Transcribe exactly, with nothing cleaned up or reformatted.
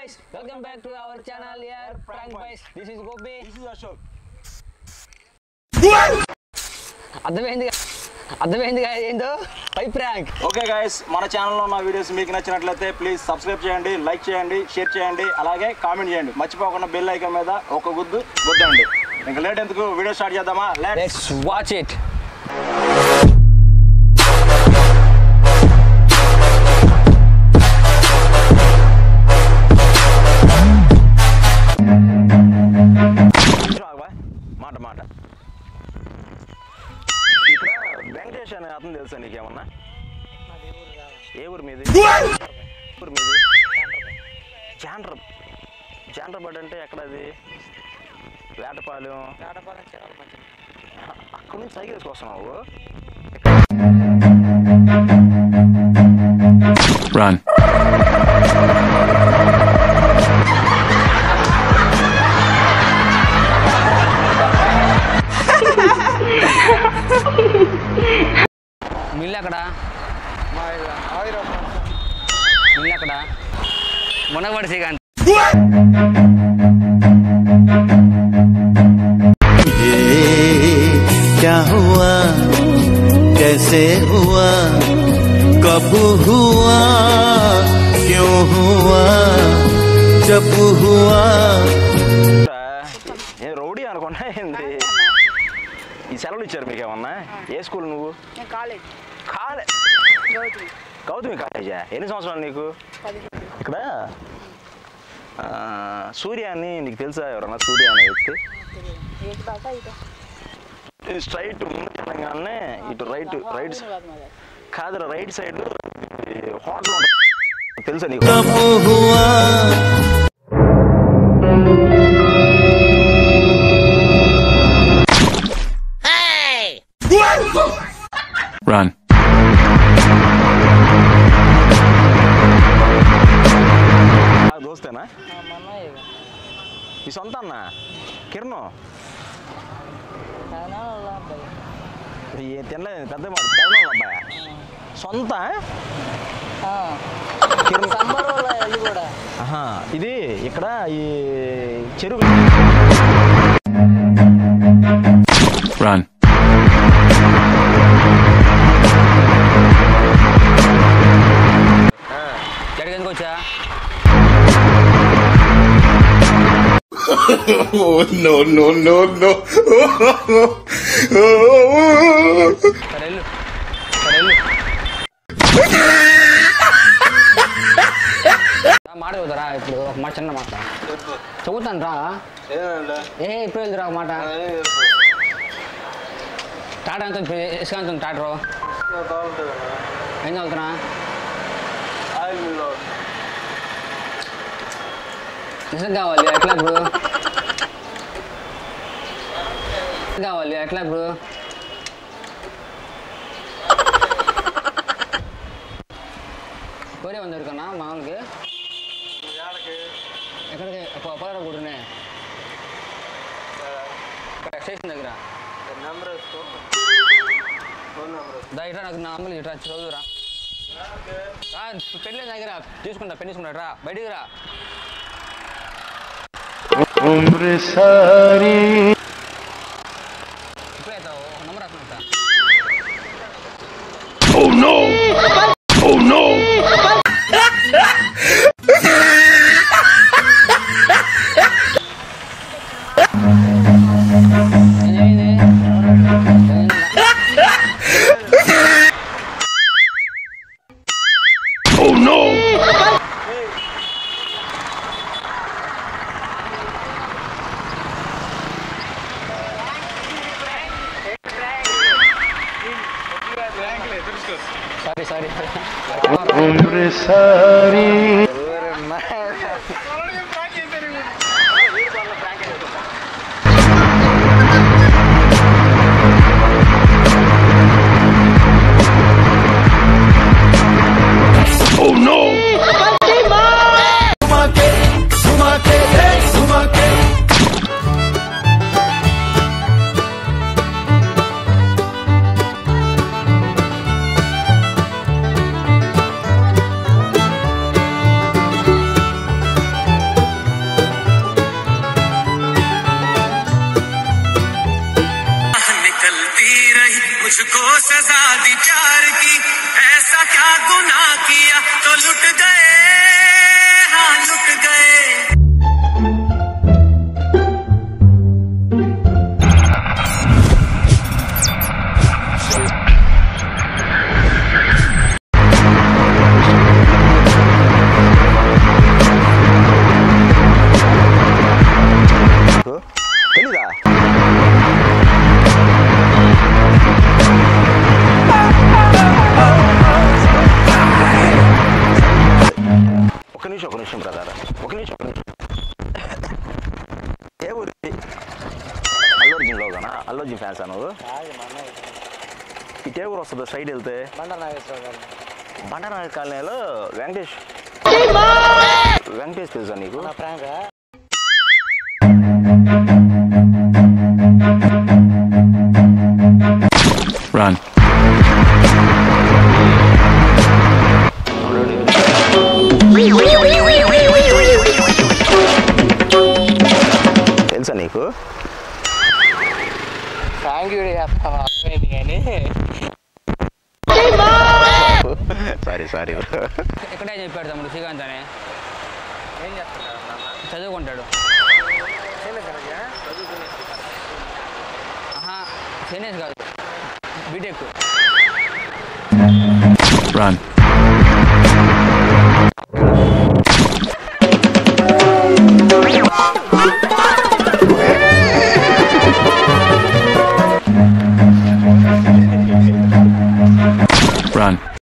guys, welcome back to our channel here, Prankboys. This is Gopi. This is Ashok. అర్థమైంది అర్థమైంది ఏందో పై prank. Okay guys, మన ఛానల్లో ఉన్న వీడియోస్ మీకు నచ్చినట్లయితే ప్లీజ్ సబ్స్క్రైబ్ చేయండి, లైక్ చేయండి, షేర్ చేయండి, అలాగే కామెంట్ చేయండి. మర్చిపోకుండా బెల్ ఐకాన్ మీద ఒక గుద్దు గుద్దండి. ఇంకా లేట్ ఎందుకు, వీడియో స్టార్ట్ చేద్దామా? Let's watch it. మాట మాట ఇక్కడ వెంకటేష్ అనే అతను తెలుసా నీకేమన్నా? ఏ ఊరు మీది? ఊరు మీది చాండ్ర చాండ్రబడ్ అంటే ఎక్కడది? వేటపాలెం. అక్కడ నుంచి సైకిల్ వేసుకొస్తున్నావు? Run. మిల్లు అక్కడ మిల్లు అక్కడ మునగబడి కానీ क्या हुआ कैसे हुआ कब हुआ क्यों हुआ जब हुआ రౌడీ అనుకున్నా ఏంది? ఈ సెలవులు ఇచ్చారు మీకేమన్నా? ఏ స్కూల్ నువ్వు? కాలేజ్. గౌతమి కాలేజా? ఎన్ని సంవత్సరాలు నీకు? ఇక్కడ సూర్య అని నీకు తెలుసా? ఎవరన్నా సూర్య అనే వ్యక్తి? స్ట్రైట్ ముందు తెలంగాణనే ఇటు రైట్ రైట్ కాదు, రైట్ సైడ్ హోటల్ ఉంటుంది, తెలుసా నీకు? Run. దోస్తేనా? మీ సొంత అన్న కిరణ్? తినలేదు, పెద్ద మాట పెద్ద అబ్బాయా? సొంత ఇది ఇక్కడ ఈ చెరువు. Run. ఎక్కడికి వచ్చా? Oh no no no no సరే వెళ్ళు సరే వెళ్ళు. మాట చదువుతారా? ఇప్పుడు ఒక మాట చిన్న మాట చదువుతాను రా. ఏ ఇప్పుడు వెళ్తురా ఒక మాట. టాటా ఎంత ఇసుక ఎంత టాటరు? ఏం చదువుతున్నా? నిజం కావాలి ఎట్లా ఇప్పుడు? కావాలి ఎట్లా ఇప్పుడు? కోరే ఉంది దొరికన్నా మామూలుకి ఎక్కడికి పదహారు కూడానే స్టేషన్ దగ్గర దా ఇట్రా, నాకు నా అమ్మలు ఇట్రా చదువురా. పెళ్ళి దగ్గర తీసుకుంటా, పెళ్లి తీసుకుంటా రా, బయటికి రా. Oh no! Oh no! Oh no! Sorry sorry Oh no! నిమిషం ఒక నిమిషం బ్రదర్ ఒక నిమిషం ఒక నిమిషం ఏ ఊరి అల్లు అర్జున్ లోగానా అల్లు అర్జున్ ఫ్యాన్స్ నువ్వు ఇటే ఊరు వస్తుంది సైడ్ వెళ్తే బండనాగర్ కాలనీలో వెంకటేష్ వెంకటేష్ తెలుసా నీకు Run. తెలుసా నీకు సారీ సారీ ఎక్కడే చెప్పాడు తమ్ముడు శ్రీకాంత్ అని ఏం చేస్తాడు చదువుకుంటాడు ఆహా సీనియర్స్ కాదు బీటెక్ Run.